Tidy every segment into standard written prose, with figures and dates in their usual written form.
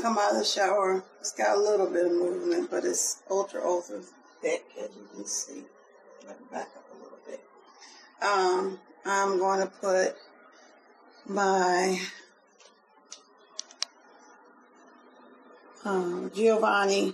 come out of the shower. It's got a little bit of movement, but it's ultra thick, as you can see. Let me back up a little bit. I'm going to put my Giovanni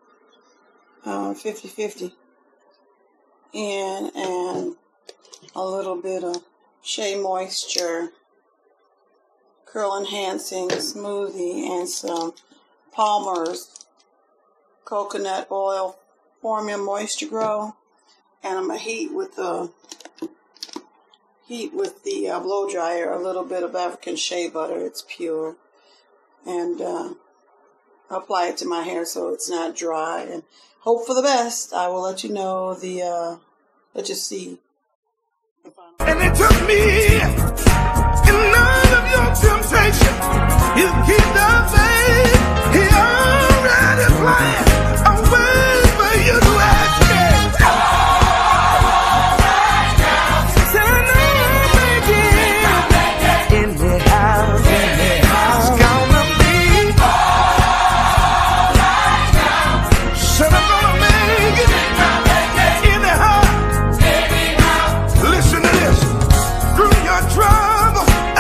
50/50 in, and a little bit of Shea Moisture Curl Enhancing Smoothie, and some Palmer's Coconut Oil Formula Moisture Grow. And I'm going to heat with the blow dryer a little bit of African shea butter. It's pure. And apply it to my hair so it's not dry. And hope for the best. I will let you know let you see. And it took me in none of your temptation. You keep the faith. He already planned a way for you to ask me. Said I know I'll make it in the house. It's gonna be alright now. Said I'm gonna make it in the house. Listen to this. Through your trouble.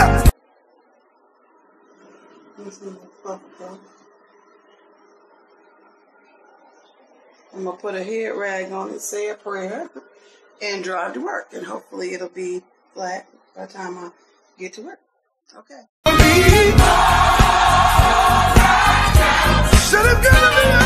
I'm going to put a head rag on it, say a prayer, and drive to work. And hopefully it'll be flat by the time I get to work. Okay. Said I'm gonna be